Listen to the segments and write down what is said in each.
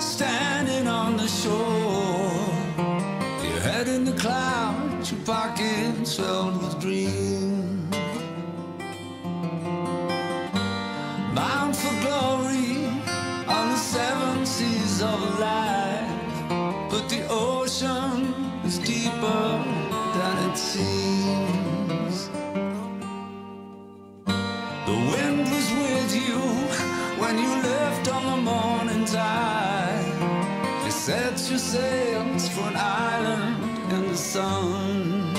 standing on the shore. Your head in the clouds, your pockets filled with dreams. Bound for glory on the seven seas of life, but the ocean is deeper than it seems. The wind was with you when you left on the morning tide. You set your sails for an island in the sun.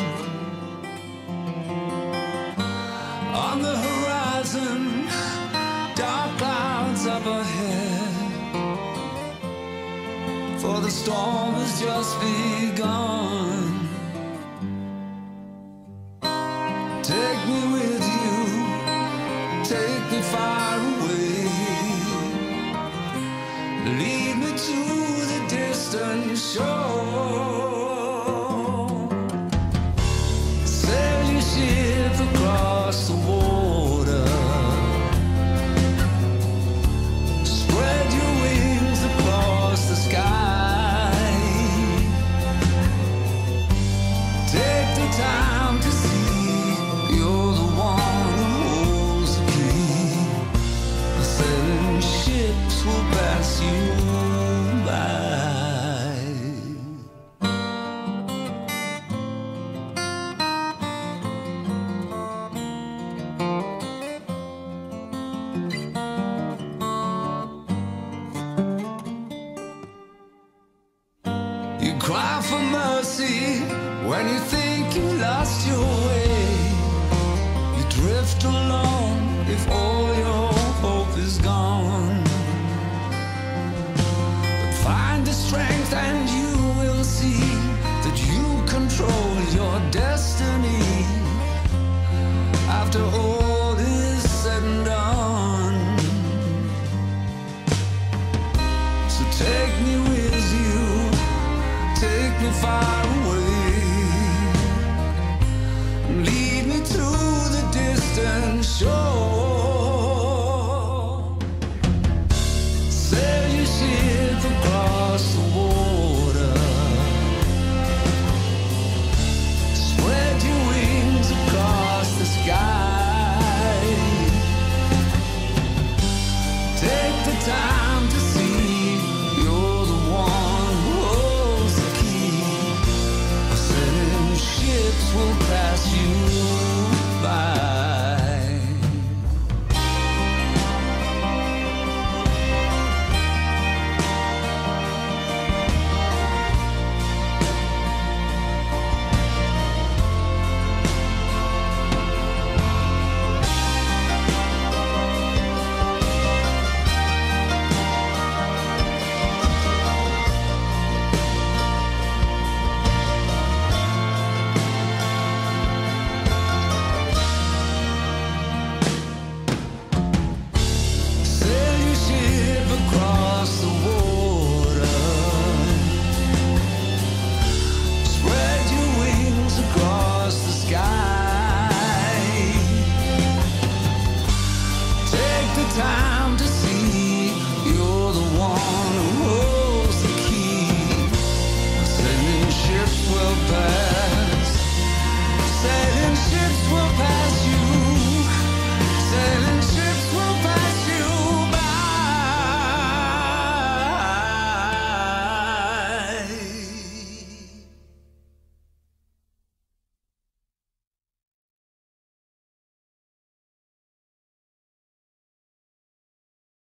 On the horizon, dark clouds up ahead, for the storm has just begun. Take me with you, take me far away, lead me to the distant shore. Sail your ship across the water, spread your wings across the sky. Take the time to see you're the one who holds the key. The sailing ships will pass you by. You cry for mercy when you think you lost your way. You drift alone if all your hope is gone. But find the strength and you will see that you control your destiny. After all is said and done, so take me with you, take me far